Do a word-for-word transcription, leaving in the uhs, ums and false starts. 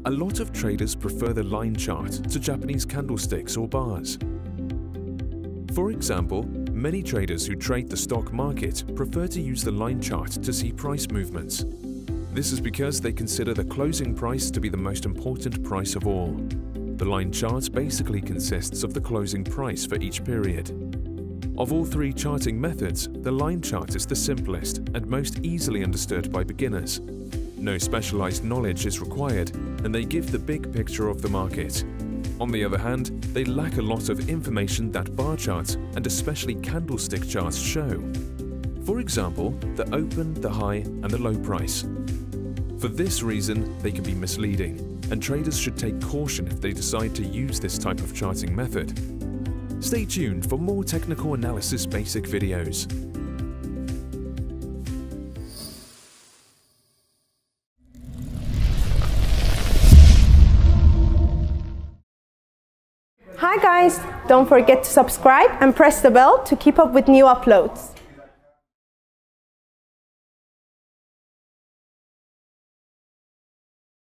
A lot of traders prefer the line chart to Japanese candlesticks or bars. For example, many traders who trade the stock market prefer to use the line chart to see price movements. This is because they consider the closing price to be the most important price of all. The line chart basically consists of the closing price for each period. Of all three charting methods, the line chart is the simplest and most easily understood by beginners. No specialized knowledge is required, and they give the big picture of the market. On the other hand, they lack a lot of information that bar charts and especially candlestick charts show. For example, the open, the high, and the low price. For this reason, they can be misleading, and traders should take caution if they decide to use this type of charting method. Stay tuned for more technical analysis basic videos. Hi guys, don't forget to subscribe and press the bell to keep up with new uploads.